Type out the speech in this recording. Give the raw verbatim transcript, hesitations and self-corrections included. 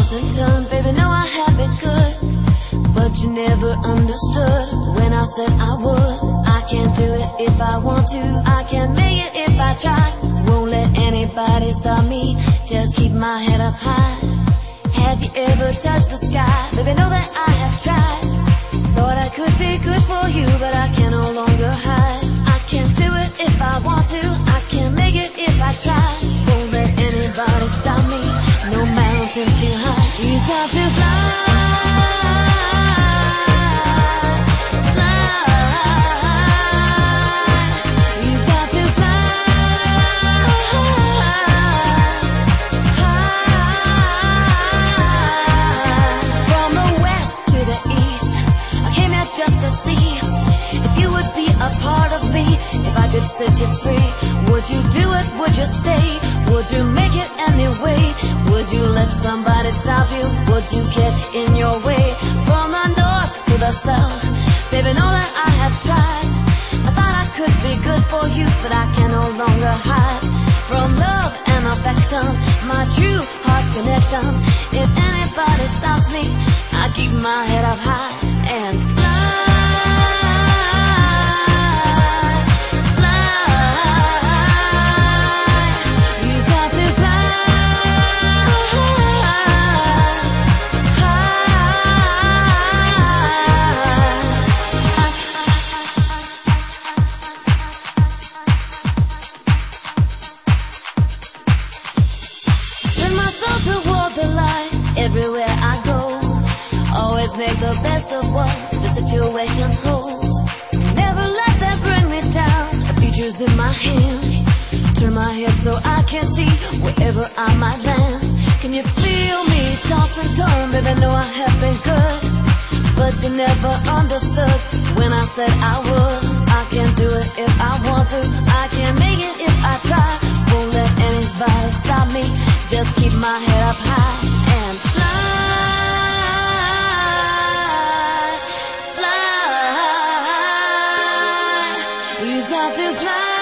toss and turn, baby, know I have been good, but you never understood when I said I would. I can't do it if I want to, I can't make it if I try. Won't let anybody stop me, just keep my head up high. Have you ever touched the sky? Baby, know that I have tried. Thought I could be good for you, but I can no longer hide. I can't do it if I want to, I can't make it if I try. Won't let anybody stop me, no mountains too high. You got to fly. Just to see if you would be a part of me, if I could set you free. Would you do it? Would you stay? Would you make it anyway? Would you let somebody stop you? Would you get in your way? From the north to the south, baby, know that I have tried. I thought I could be good for you, but I can no longer hide from love and affection, my true heart's connection. If anybody stops me, I keep my head up high and fly. Everywhere I go, always make the best of what the situation holds. Never let that bring me down. The future's in my hands. Turn my head so I can see wherever I might land. Can you feel me toss and turn? Baby, I know I have been good, but you never understood when I said I would. I can't do it if I want to, I can't make it if I try. Won't let anybody stop me, just keep my head up high and fly, fly. You've got to fly.